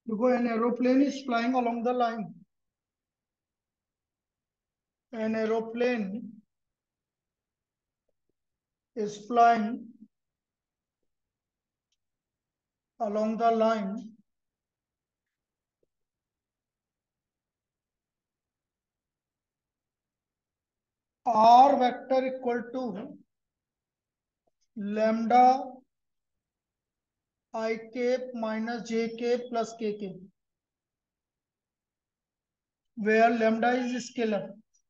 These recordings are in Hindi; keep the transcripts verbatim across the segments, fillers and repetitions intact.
देखो, an aeroplane is flying along the line. An aeroplane is flying along the line r vector equal to lambda I cap minus j cap plus k cap, where lambda is scalar,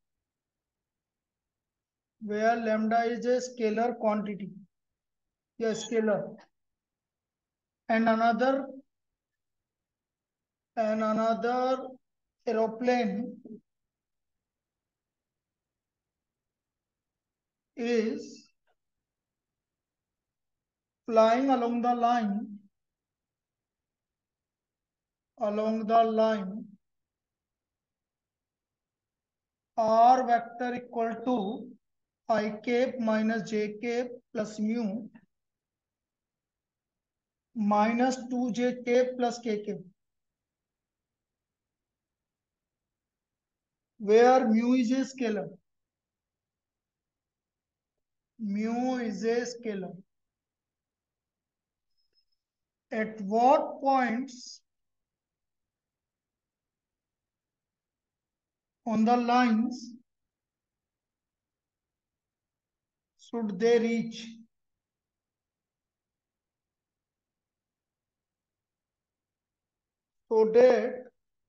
where lambda is a scalar quantity, yeah, scalar, and another and another aeroplane is flying along the line along the line r vector equal to I cap minus j cap plus mu minus two j cap plus k cap, where mu is a scalar. Mu is a scalar. At what points on the lines should they reach? So that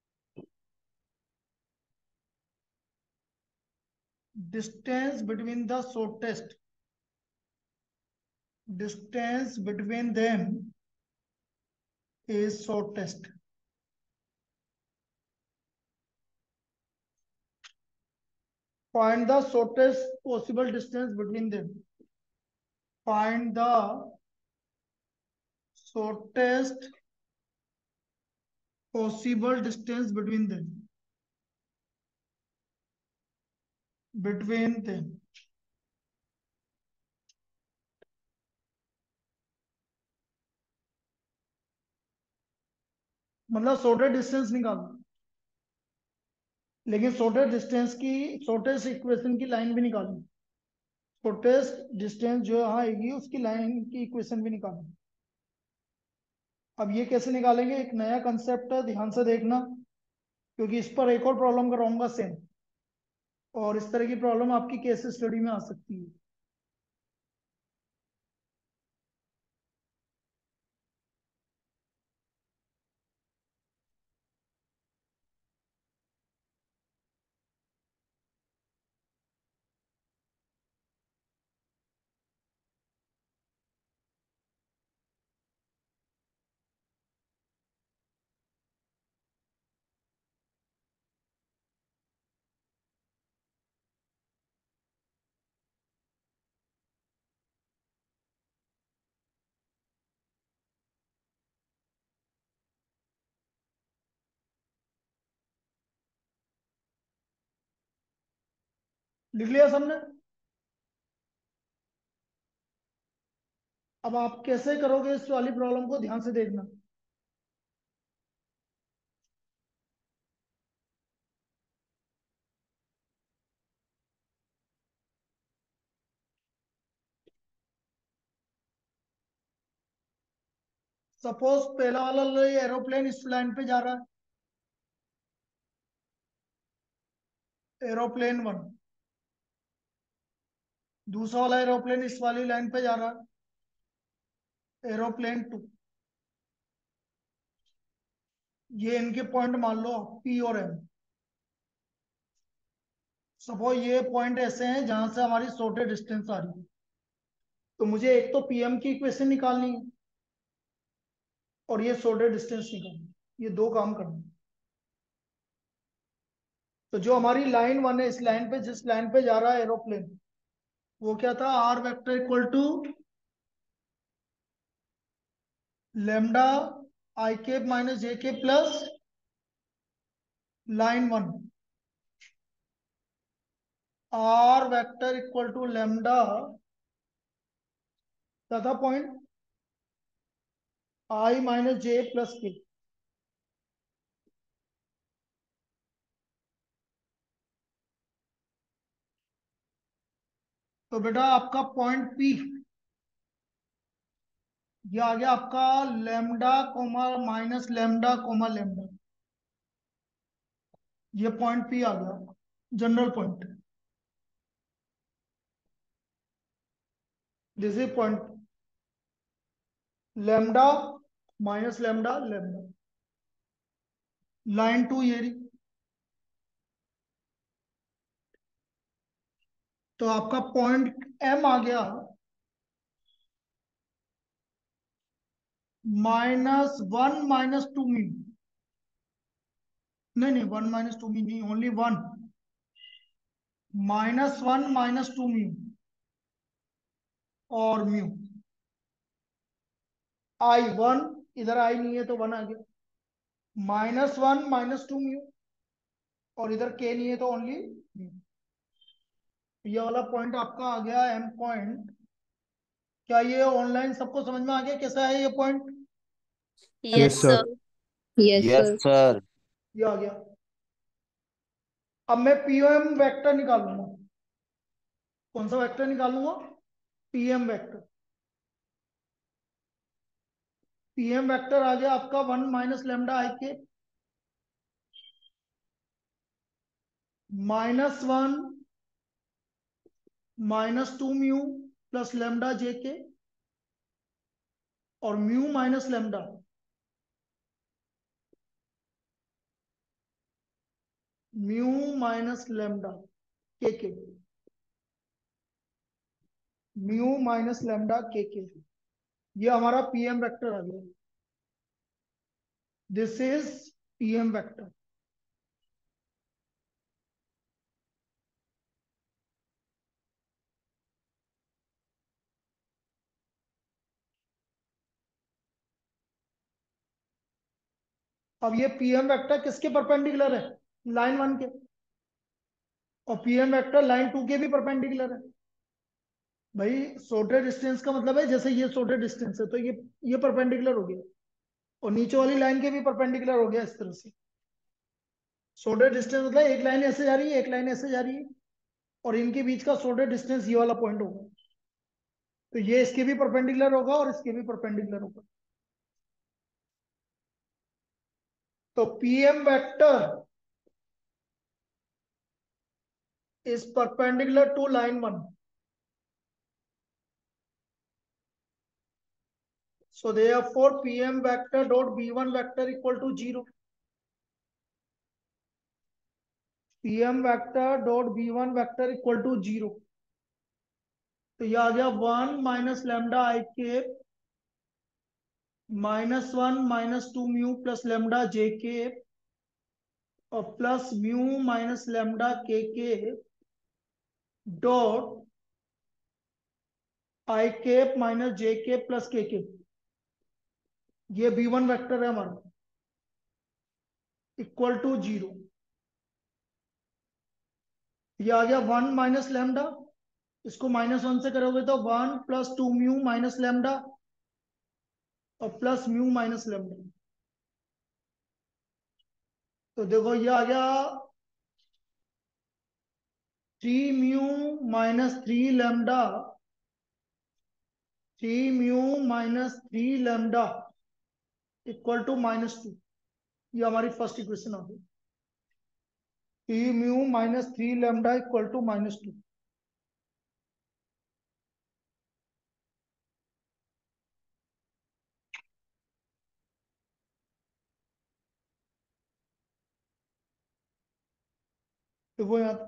distance between the shortest distance between them is shortest. Find the shortest possible distance between them. Find the shortest possible distance between them. Between them. मतलब शॉर्टेस्ट डिस्टेंस निकालना, लेकिन शॉर्टेस्ट डिस्टेंस की शॉर्टेस्ट इक्वेशन की लाइन भी निकालनी. शॉर्टेस्ट डिस्टेंस जो आएगी उसकी लाइन की इक्वेशन भी निकालनी. अब ये कैसे निकालेंगे, एक नया कंसेप्ट है, ध्यान से देखना, क्योंकि इस पर एक और प्रॉब्लम कराऊंगा सेम, और इस तरह की प्रॉब्लम आपकी केस स्टडी में आ सकती है. लिख लिया सबने? अब आप कैसे करोगे इस वाली प्रॉब्लम को, ध्यान से देखना. सपोज पहला वाला एरोप्लेन इस लाइन पे जा रहा है, एरोप्लेन वन. दूसरा वाला एरोप्लेन इस वाली लाइन पे जा रहा है, एरोप्लेन टू. ये इनके पॉइंट मान लो पी और एम. सपोज ये पॉइंट ऐसे हैं जहां से हमारी शॉर्टेस्ट डिस्टेंस आ रही है, तो मुझे एक तो पीएम की इक्वेशन निकालनी है और ये शॉर्टेस्ट डिस्टेंस निकालनी है. ये दो काम करना है. तो जो हमारी लाइन वन है, इस लाइन पे जिस लाइन पे जा रहा है एरोप्लेन, वो क्या था, r vector equal to lambda i cap minus j के plus line one. R vector equal to lambda तथा point i minus j plus k. तो बेटा आपका पॉइंट पी, ये आ गया आपका lambda comma minus lambda comma lambda, ये पॉइंट पी आ गया general point. This is point lambda minus lambda lambda. Line two ये रही। तो आपका पॉइंट एम आ गया minus one minus two mu, नहीं नहीं वन माइनस टू मी नहीं, only one, minus one minus two mu और म्यू। आई वन, इधर आई नहीं है तो वन आ गया, minus one minus two mu, और इधर के नहीं है तो ओनली म्यू। ये वाला पॉइंट आपका आ गया एम पॉइंट। क्या ये ऑनलाइन सबको समझ में आ गया कैसा है ये point? Yes yes sir. Sir. Yes yes sir. Sir. ये आ गया। अब मैं पीओएम वेक्टर निकालूंगा। कौन सा वेक्टर निकालूंगा? PM vector. पीएम वेक्टर आ गया आपका वन माइनस लेमडा आई के minus one minus two mu plus lambda j के और mu minus lambda mu minus lambda k k mu minus lambda k cap ये हमारा पीएम वेक्टर आ गया। This is PM vector. अब ये पीएम वेक्टर किसके परपेंडिकुलर है? लाइन वन के। और पीएम वेक्टर लाइन टू के भी परपेंडिकुलर है। भाई शॉर्टेड डिस्टेंस का मतलब है जैसे ये शॉर्टेड डिस्टेंस है तो ये ये परपेंडिकुलर हो गया, और नीचे वाली लाइन के भी परपेंडिकुलर हो गया इस तरह से। शॉर्टेड डिस्टेंस मतलब एक लाइन ऐसे जा रही है, एक लाइन ऐसे जा रही है, और इनके बीच का शॉर्टेड डिस्टेंस ये वाला पॉइंट होगा। तो ये इसके भी परपेंडिकुलर होगा और इसके भी परपेंडिकुलर होगा। तो PM vector is perpendicular to line one. So therefore Pm vector dot b one vector equal to zero. Pm vector dot b one vector equal to zero. तो ये आ गया वन माइनस लेमडा आई के minus one minus two mu plus lambda j के और plus mu minus lambda k के dot i cap minus j के प्लस के के। ये बी वन वैक्टर है हमारा इक्वल टू जीरो। ये आ गया वन माइनस लेमडा, इसको माइनस वन से करोगे तो one plus two mu minus lambda और प्लस म्यू माइनस लेमडा। तो देखो ये आ गया three mu minus three lambda, three mu minus three lambda equal to minus two. ये हमारी फर्स्ट इक्वेशन आ गई, three mu minus three lambda equal to minus two. देखो यहाँ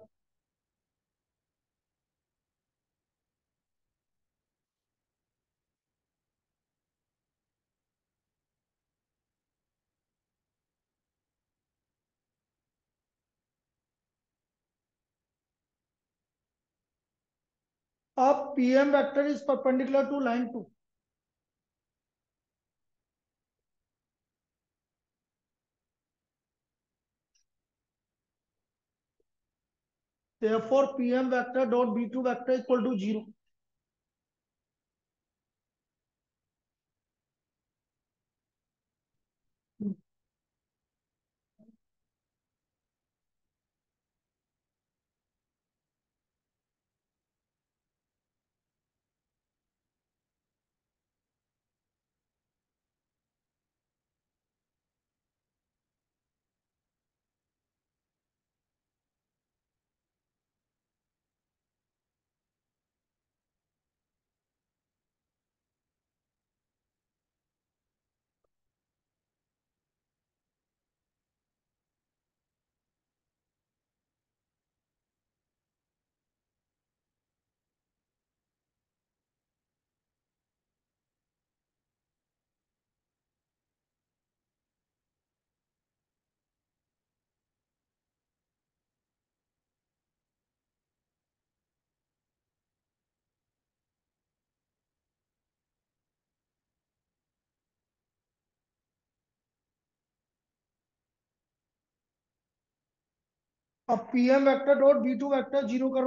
अब PM vector is perpendicular to line two. therefore pm vector dot b two vector equal to zero. अब P M vector dot b two vector zero करो,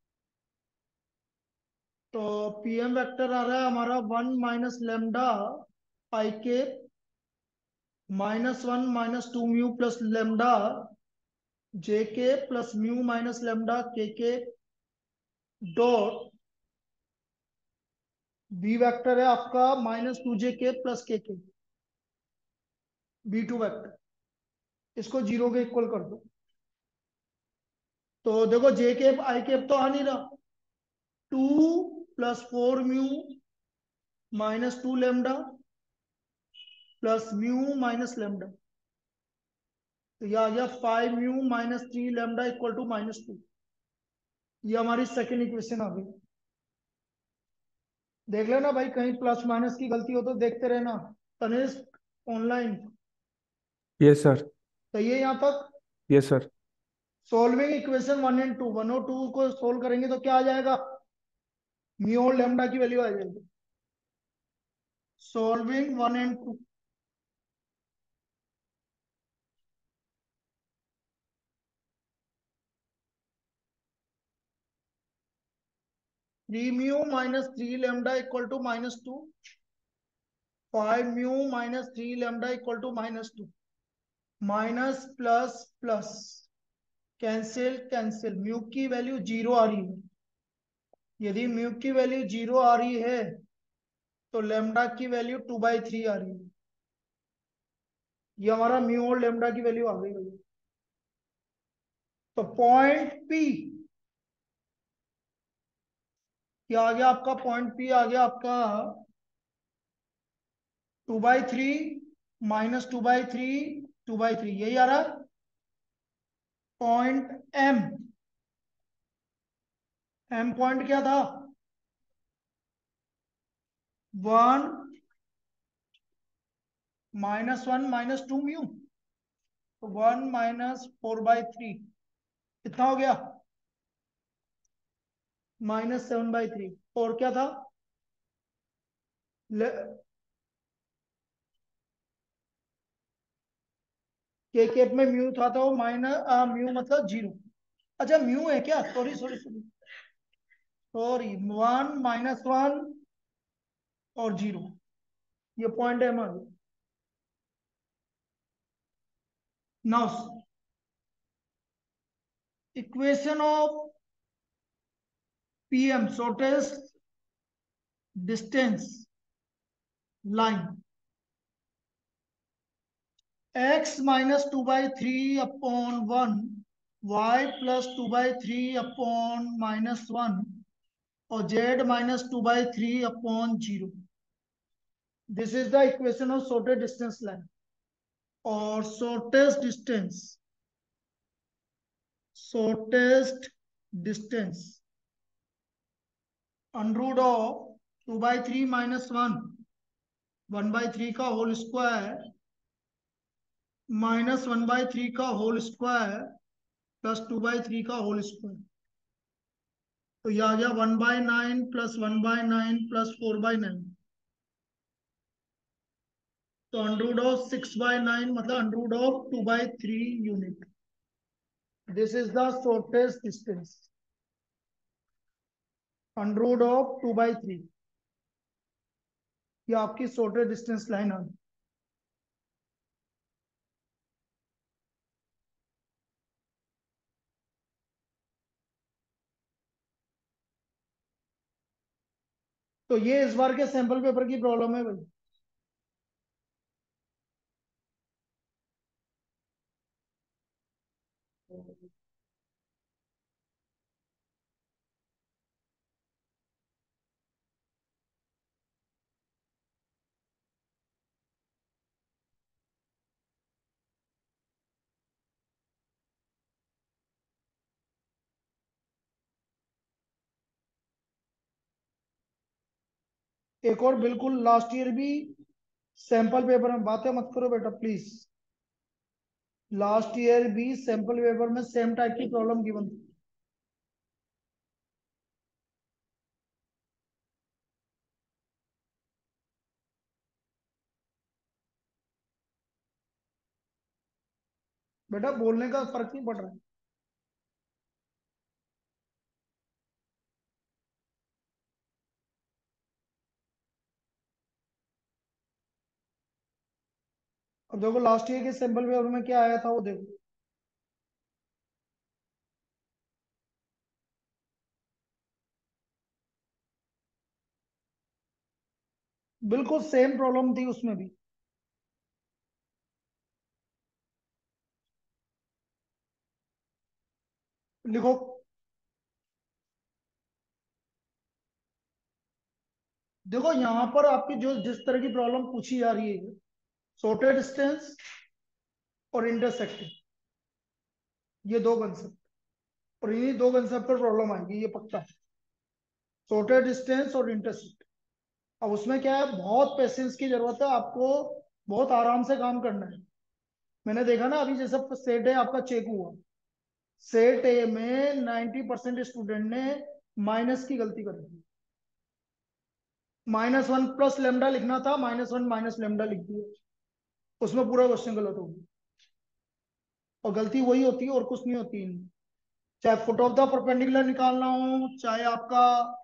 तो पी एम वेक्टर आ रहा है हमारा वन माइनस लेमडा आई के minus one minus two mu plus lambda j के plus mu minus lambda k के डॉट बी वेक्टर है आपका माइनस टू जे के plus k k, b two vector, इसको जीरो के इक्वल कर दो। तो देखो जे केप आई केप तो आ नहीं रहा, two plus four mu minus two lambda plus mu minus lambda, तो यह आ गया five mu minus three lambda equal to minus two. ये हमारी सेकेंड इक्वेशन आ गई। देख लेना भाई, कहीं प्लस माइनस की गलती हो तो देखते रहना। Tanishk online, yes sir. सही है यहाँ तक? Yes sir. Solving equation one and two, one और टू को सोल्व करेंगे तो क्या आ जाएगा? म्यू और लेमडा की वैल्यू आ जाएगी। Solving one and two, three mu minus three lambda equal to minus two, five mu minus three lambda equal to minus two, minus plus plus cancel cancel, mu की वैल्यू जीरो आ रही है। यदि म्यू की वैल्यू जीरो आ रही है तो लेमडा की वैल्यू टू बाई थ्री आ रही है। ये हमारा म्यू और लेमडा की वैल्यू आ गई भैया। तो पॉइंट पी क्या आ गया आपका? पॉइंट पी आ गया आपका two by three minus two by three two by three, यही आ रहा है। पॉइंट एम, एम पॉइंट क्या था? One minus one minus two mu, तो one minus four by three कितना हो गया? Minus seven by three. और क्या था? के केप में म्यू था तो माइनस म्यू मतलब जीरो। अच्छा म्यू है क्या? Sorry sorry sorry sorry, one minus one और जीरो, ये पॉइंट है हमारे। Now equation of PM shortest distance line, x minus two by three upon one, y plus two by three upon minus one, और z minus two by three upon zero. This is the equation of shortest distance line. और shortest distance, shortest distance under of two by three minus one, one by three का whole square minus one by three का whole square plus two by three का होल स्क्वायर, तो यह आ गया one by nine plus one by nine plus four by nine, तो under of six by nine मतलब under of two by three unit. This is the shortest distance, under of two by three, ये आपकी शॉर्टेस्ट डिस्टेंस लाइन है। तो ये इस बार के सैंपल पेपर की प्रॉब्लम है भाई। एक और बिल्कुल लास्ट ईयर भी सैंपल पेपर में, बातें मत करो बेटा प्लीज। लास्ट ईयर भी सैंपल पेपर में सेम टाइप की प्रॉब्लम गिवन थी। बेटा बोलने का फर्क नहीं पड़ रहा है। अब देखो लास्ट ईयर के सैंपल पेपर में क्या आया था वो देखो। बिल्कुल सेम प्रॉब्लम थी उसमें भी। लिखो। देखो यहां पर आपकी जो जिस तरह की प्रॉब्लम पूछी जा रही है, शॉर्टेज डिस्टेंस और इंटरसेक्टिंग, ये दो कंसेप्ट, और इन्हीं दो कंसेप्ट पर प्रॉब्लम आएगी, ये पक्का है। शॉर्टेज डिस्टेंस और इंटरसेक्ट। अब उसमें क्या है, बहुत पेशेंस की जरूरत है आपको, बहुत आराम से काम करना है। मैंने देखा ना अभी जैसे सेट ए आपका चेक हुआ, सेट ए में नाइन्टी परसेंट स्टूडेंट ने माइनस की गलती कर दी। माइनस वन प्लस लेमडा लिखना था, माइनस वन माइनस लेमडा लिख दिया, उसमें पूरा क्वेश्चन गलत हो गया। और गलती वही होती है और कुछ नहीं होती इनमें। चाहे फुट ऑफ द परपेंडिकुलर निकालना हो, चाहे आपका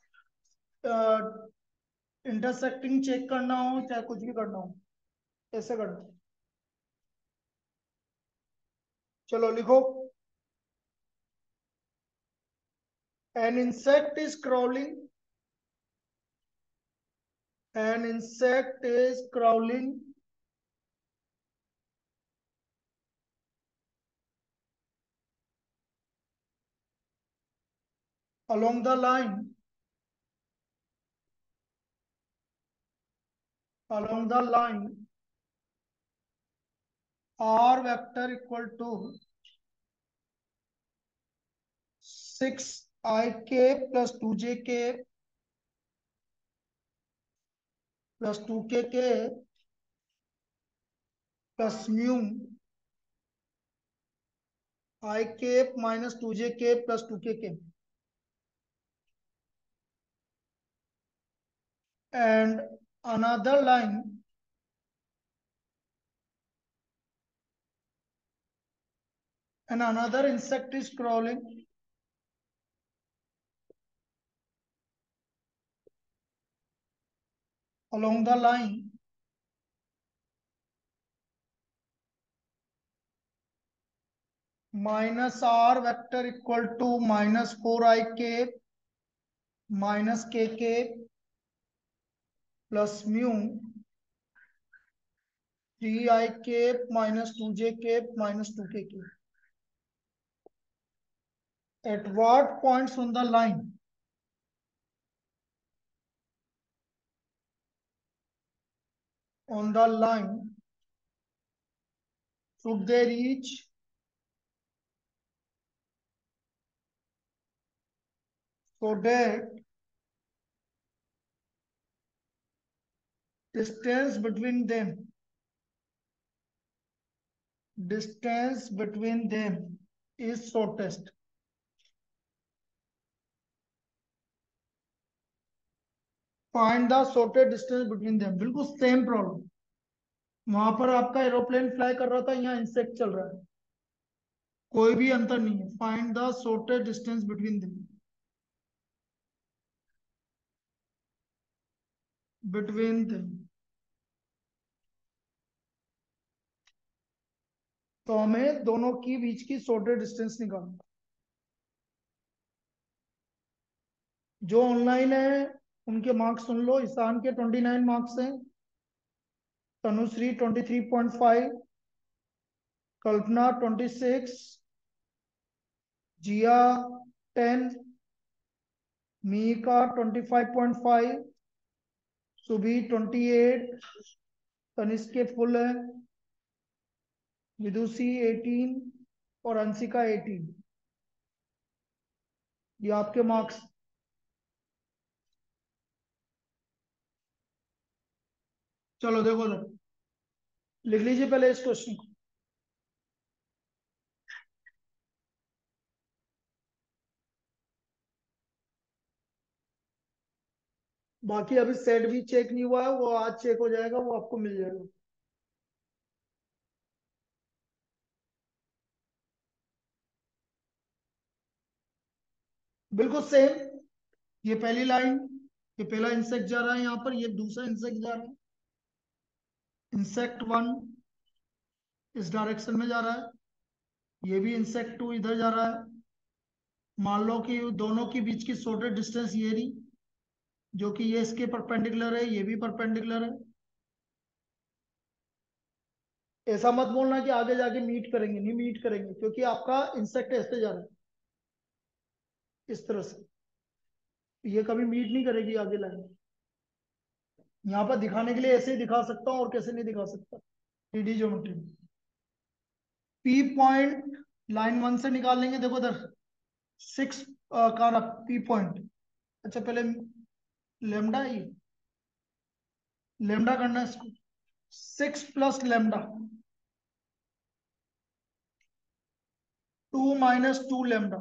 इंटरसेक्टिंग चेक करना हो, चाहे कुछ भी करना हो, ऐसे करना है। चलो लिखो। An insect is crawling, an insect is crawling along the line, along the line r vector equal to six i k plus two j k plus two k k plus mu i k minus two j k plus two k k, and another line and another insect is crawling along the line minus r vector equal to minus four i k minus k k plus mu three i k minus two j k minus two k k. At what points on the line on the line should they reach so that distance between them distance between them is shortest. Find the shortest distance between them. बिल्कुल सेम प्रॉब्लम। वहां पर आपका एरोप्लेन फ्लाई कर रहा था, यहाँ इंसेक्ट चल रहा है, कोई भी अंतर नहीं है। Find the shortest distance between them, between them. तो हमें दोनों की बीच की शॉर्टेस्ट डिस्टेंस निकालना। जो ऑनलाइन है उनके मार्क्स सुन लो। ईशान के ट्वेंटी नाइन मार्क्स हैं, Tanushree twenty three point five, Kalpana twenty six, Jiya ten, Mika twenty five point five, Subi twenty eight, Tanishk full है, विदुषी एटीन और अंशिका एटीन। ये आपके मार्क्स। चलो देखो सर, लिख लीजिए पहले इस क्वेश्चन को। बाकी अभी सेट भी चेक नहीं हुआ है, वो आज चेक हो जाएगा, वो आपको मिल जाएगा। बिल्कुल सेम। ये पहली लाइन, ये पहला इंसेक्ट जा रहा है यहाँ पर, ये दूसरा इंसेक्ट जा रहा है, इंसेक्ट वन इस डायरेक्शन में जा रहा है, ये भी इंसेक्ट टू इधर जा रहा है। मान लो कि दोनों के बीच की शॉर्टेस्ट डिस्टेंस ये रही, जो कि ये इसके परपेंडिकुलर है, ये भी परपेंडिकुलर है। ऐसा मत बोलना कि आगे जाके मीट करेंगे, नहीं मीट करेंगे, क्योंकि आपका इंसेक्ट ऐसे जा रहा है इस तरह से, ये कभी मीट नहीं करेगी आगे लाइन। यहाँ पर दिखाने के लिए ऐसे ही दिखा सकता हूँ, और कैसे नहीं दिखा सकता थ्री डी ज्योमेट्री में। पी पॉइंट लाइन वन से निकाल लेंगे, देखो इधर सिक्स का पी पॉइंट। अच्छा पहले लेमडा ही लेमडा करना है इसको, six plus lambda, two minus two lambda,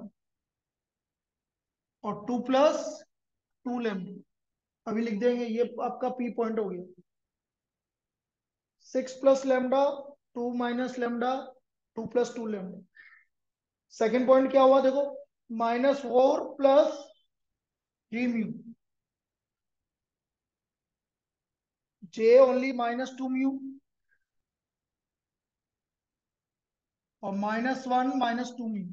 और टू प्लस टू लेमडा। अभी लिख देंगे, ये आपका पी पॉइंट हो गया। Six plus lambda, two minus lambda, two plus two lambda. Second point क्या हुआ देखो, minus four plus three mu, j only minus two mu, और minus one minus two mu.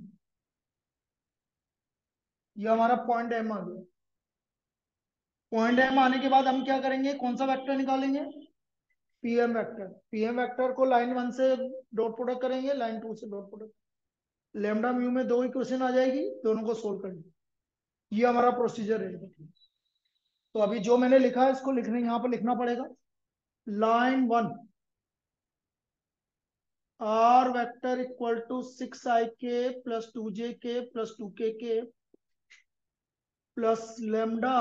ये हमारा पॉइंट एम आ गया। पॉइंट एम आने के बाद हम क्या करेंगे, कौन सा वेक्टर निकालेंगे, पीएम वेक्टर। पीएम वेक्टर को लाइन वन से डॉट प्रोडक्ट करेंगे, लाइन टू से डॉट प्रोडक्ट। लेमडा म्यू में दो इक्वेशन आ जाएगी, दोनों को सोल्व करेंगे। ये हमारा प्रोसीजर है। तो अभी जो मैंने लिखा है इसको लिखने यहाँ पर लिखना पड़ेगा। Line one, r vector equal to six i cap plus two j के plus two k cap plus lambda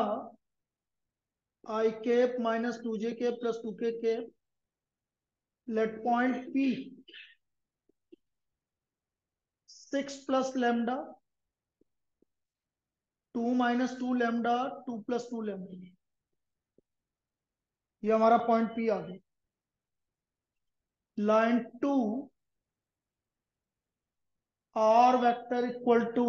i cap minus two j के plus two k cap. Let point P six plus lambda, two minus two lambda, two plus two lambda. ये हमारा पॉइंट पी आ गया। Line two, r vector equal to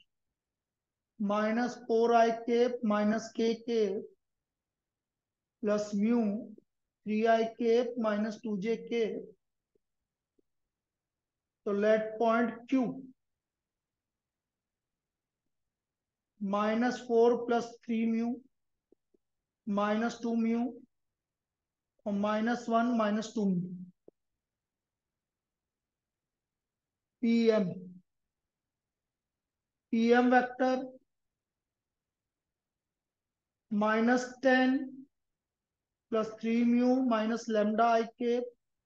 minus four i cap minus k cap plus mu three I cap minus two j cap. तो let point Q minus four plus three mu minus two mu और minus one minus two mu. PM PM vector minus ten plus three mu minus lambda i के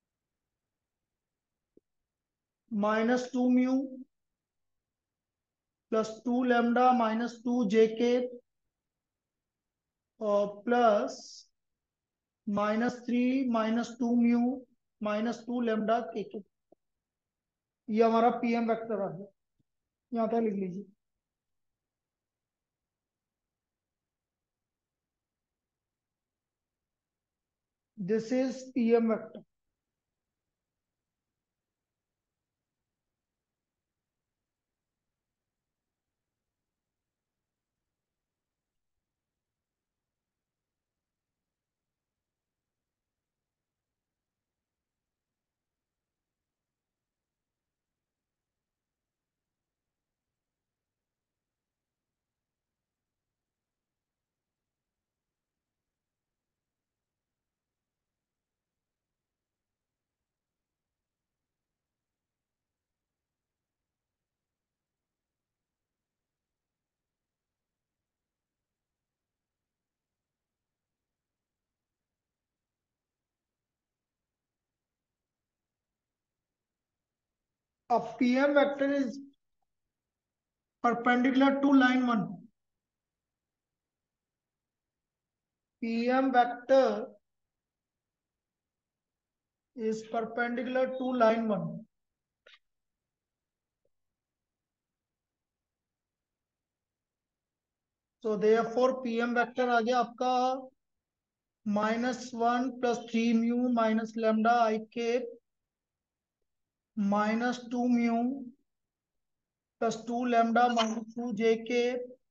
minus two mu plus two lambda minus two j के और plus minus three minus two mu minus two lambda k cap. ये हमारा पीएम वेक्टर आ गया। यहाँ पे लिख लीजिए, दिस इज पीएम वेक्टर। अब PM vector is perpendicular to line one. PM vector is perpendicular to line one. So therefore PM vector आ गया आपका minus one plus three mu minus lambda i के minus two mu plus two lambda minus two j के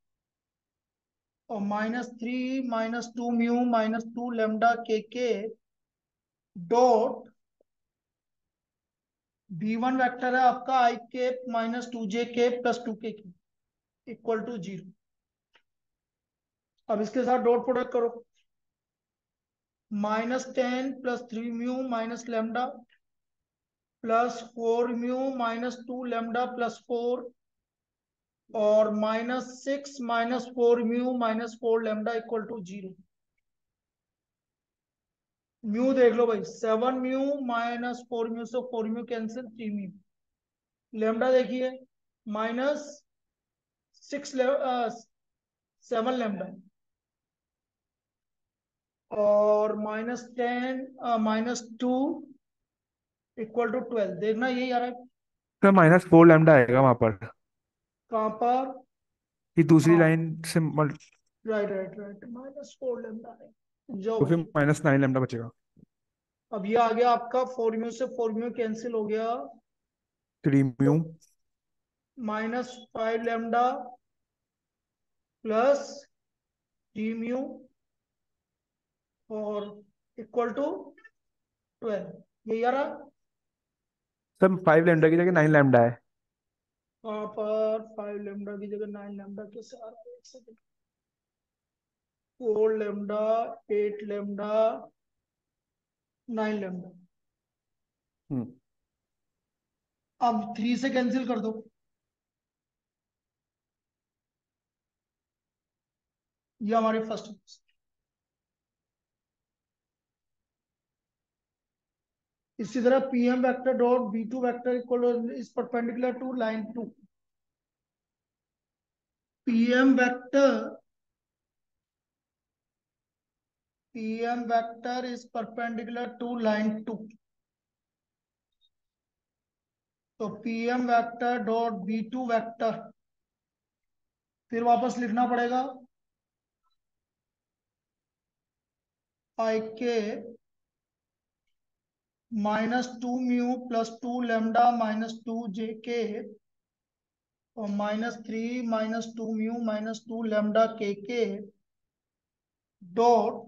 और minus three minus two mu minus two lambda k के डॉट बी वन वैक्टर है आपका i cap minus two J cap plus two k equal to zero. अब इसके साथ डॉट प्रोडक्ट करो, minus ten plus three mu minus lambda plus four mu minus two lambda plus four और minus six minus four mu minus four lambda equal to zero. Mu देख लो भाई, seven mu minus four mu से four mu cancel, three mu. Lambda देखिए, माइनस सिक्स सेवन लेमडा और minus ten minus two equal to twelve. देखना यही आ रहा है। सर माइनस फोर लैम्डा आएगा वहां पर। कहाँ पर? ये दूसरी हाँ, लाइन से मल, right right right, minus four lambda है। जाओ तो फिर भाई। माइनस नाइन लैम्डा बचेगा। अब ये आ गया आपका, फोर म्यू से फोर म्यू कैंसिल हो गया, थ्री तो mu minus five lambda plus three mu और इक्वल टू ट्वेल्व। ये यार सर फाइव लैम्डा की जगह नाइन लैम्डा है। वहां पर फाइव लेमडा की जगह नाइन लेमडा कैसे आ रहा है? एक second. Four lambda, eight lambda, nine lambda. Hmm अब थ्री से कैंसिल कर दो, ये हमारी फर्स्ट। इसी तरह P M vector dot b two vector equal is perpendicular to line two. P M vector P M vector is perpendicular to line two. तो P M vector dot b two vector, फिर वापस लिखना पड़ेगा आई के minus two mu plus two lambda minus two j के और minus three minus two mu minus two lambda k के dot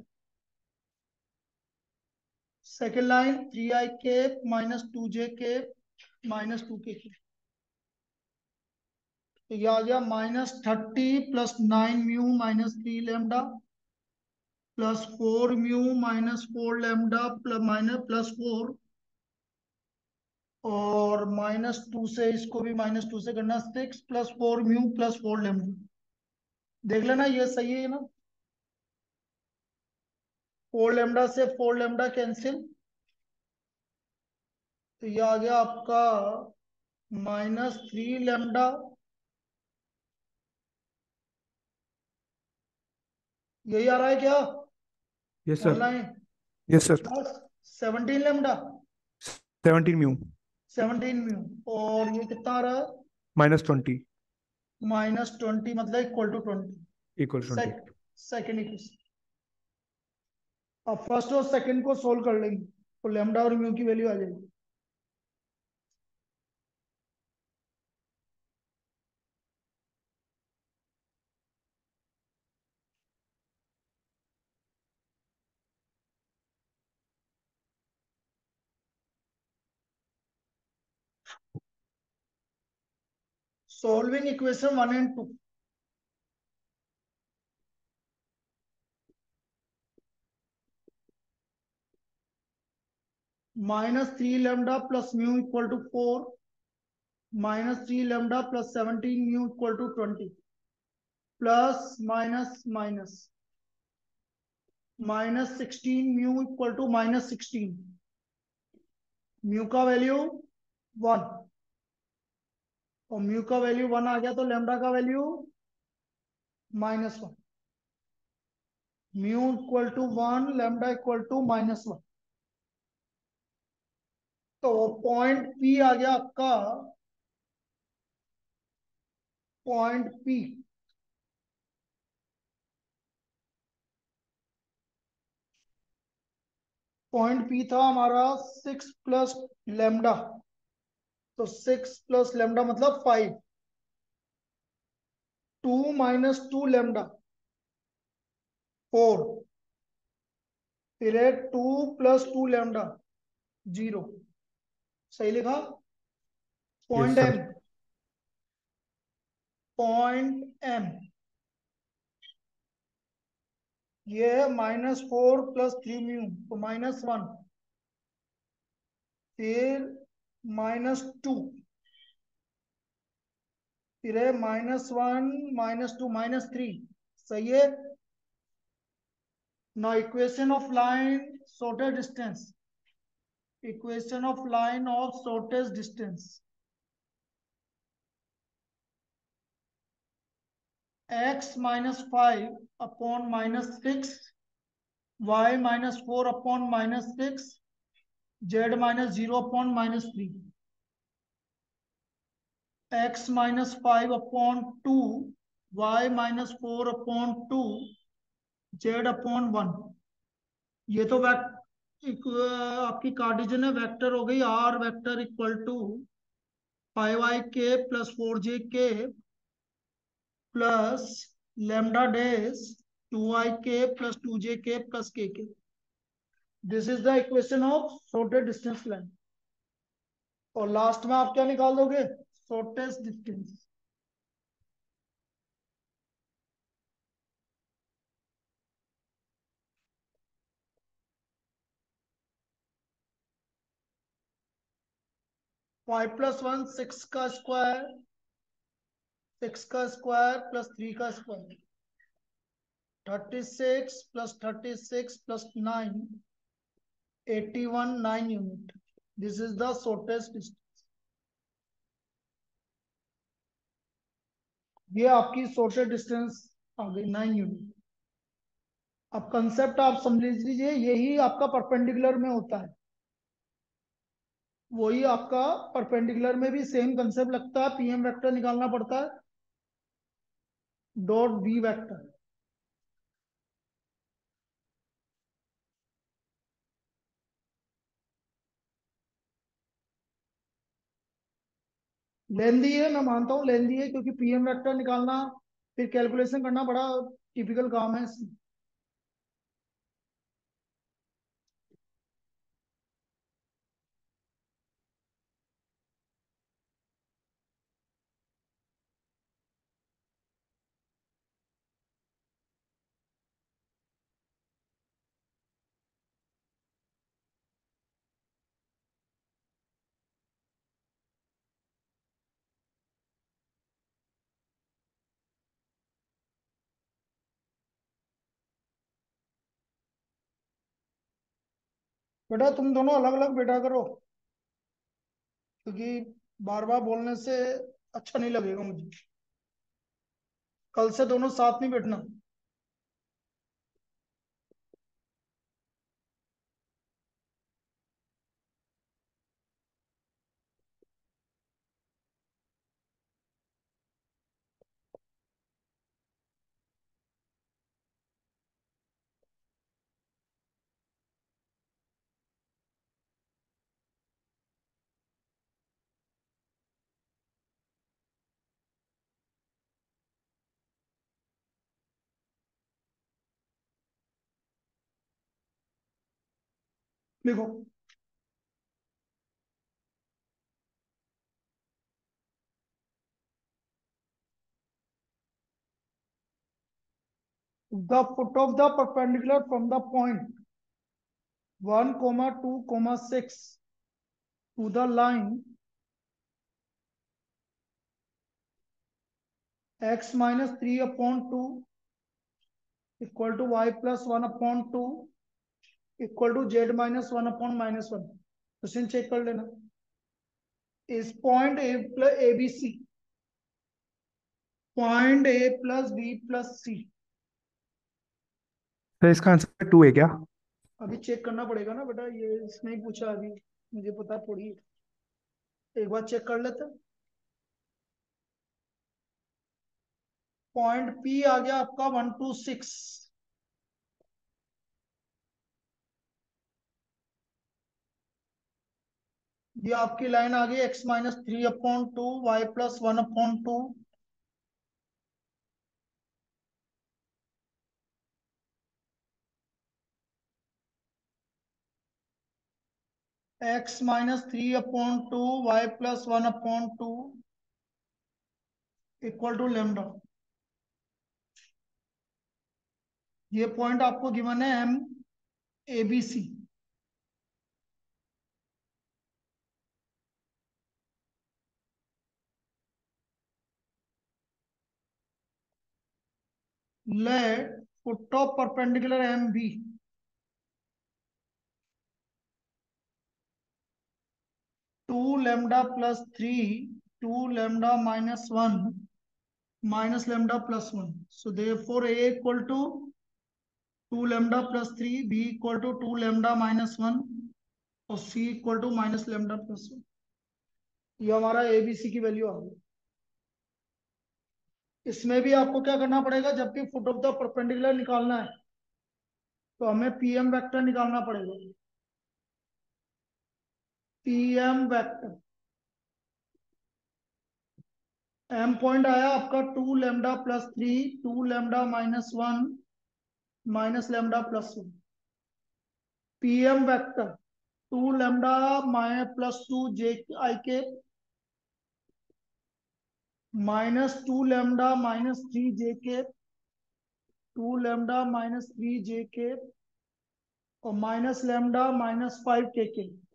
second line three i के माइनस टू जे के माइनस टू के। तो यह आ गया minus thirty plus nine mu minus three lambda plus four mu minus four lambda plus minus plus four और माइनस टू से इसको भी माइनस टू से करना, six plus four mu plus four lambda. देख लेना ये सही है ना? फोर लेमडा से फोर लेमडा कैंसिल, तो ये आ गया आपका माइनस थ्री लेमडा यही आ रहा है क्या yes sir. Online? Yes sir. Plus seventeen lambda, seventeen mu seventeen mu और ये कितना आ रहा है? माइनस ट्वेंटी माइनस ट्वेंटी मतलब equal to equal twenty. Twenty. Second equation. अब फर्स्ट और सेकंड को सोल्व कर लेंगे तो लेमडा और म्यू की वैल्यू आ जाएगी। Solving equation one and two. Minus three lambda plus mu equal to four minus three lambda plus seventeen mu equal to twenty plus minus minus minus sixteen mu equal to minus sixteen. Mu का वैल्यू वन और म्यू का वैल्यू वन आ गया तो लेमडा का value minus one. Mu equal to one, lambda equal to minus one. तो पॉइंट पी आ गया आपका, पॉइंट पी पॉइंट पी था हमारा सिक्स प्लस लेमडा, तो सिक्स प्लस लेमडा मतलब five, two minus two lambda four, फिर है two plus two lambda zero. सही लिखा? Point sir. M, point M ये है minus four plus three mu, तो माइनस वन, फिर माइनस टू, फिर है minus one, minus two, minus three. सही है। Now equation of line shortest distance, equation of line of shortest distance, x minus five upon minus six, y minus four upon minus six, z minus zero upon minus three, x minus five upon two, y minus four upon two, z upon one. ये तो वेक्ट आपकी कार्टेशियन है, वेक्टर हो गई r vector equal to five i cap plus four j के plus lambda dash two i cap plus two j के plus k cap. This is the equation of shortest distance line. और लास्ट में आप क्या निकाल दोगे? Shortest distance. Five plus one six का स्क्वायर, सिक्स का स्क्वायर प्लस थ्री का square, thirty six plus thirty six plus nine, eighty one, nine unit. This is the shortest distance. ये आपकी शॉर्टेस्ट डिस्टेंस आ गई नाइन यूनिट। अब कंसेप्ट आप समझ लीजिए, यही आपका परपेंडिकुलर में होता है, वही आपका परपेंडिकुलर में भी सेम कंसेप्ट लगता है। पीएम वेक्टर निकालना पड़ता है, डॉट बी वेक्टर। लेंदी है, मैं मानता हूँ लेंदी है, क्योंकि पीएम वेक्टर निकालना फिर कैलकुलेशन करना बड़ा टिपिकल काम है। बेटा तुम दोनों अलग अलग बैठा करो, क्योंकि बार बार बोलने से अच्छा नहीं लगेगा मुझे। कल से दोनों साथ नहीं बैठना। देखो, the foot of the perpendicular from the point one comma two comma six to the line x minus three upon two equal to y plus one upon two equal to z minus one upon minus one. Question check कर लेना। इस point A plus A B C, point A plus B plus C. Sir इसका आंसर टू है क्या? अभी चेक करना पड़ेगा ना बेटा, ये इसने ही पूछा अभी, मुझे पता थोड़ी है। एक बार चेक कर लेते हैं। पॉइंट पी आ गया आपका वन टू सिक्स, ये आपकी लाइन आ गई x minus three upon two y plus one upon two, x minus three upon two y plus one upon two equal to lambda. ये पॉइंट आपको गिवन है M A B C. Let foot of perpendicular M be two lambda plus three two lambda minus one minus lambda plus one. So therefore A equal to two lambda plus three, B equal to two lambda minus one और C equal to minus lambda plus one. ये हमारा एबीसी की वैल्यू आ गई। इसमें भी आपको क्या करना पड़ेगा, जबकि फुट ऑफ द परपेंडिकुलर निकालना है तो हमें पीएम वेक्टर निकालना पड़ेगा। पीएम वेक्टर एम पॉइंट आया आपका two lambda plus three two lambda minus one minus lambda plus one. PM vector two lambda minus plus two j i के minus two lambda minus three j cap two lambda minus three j के और माइनस लेमडा माइनस फाइव के के।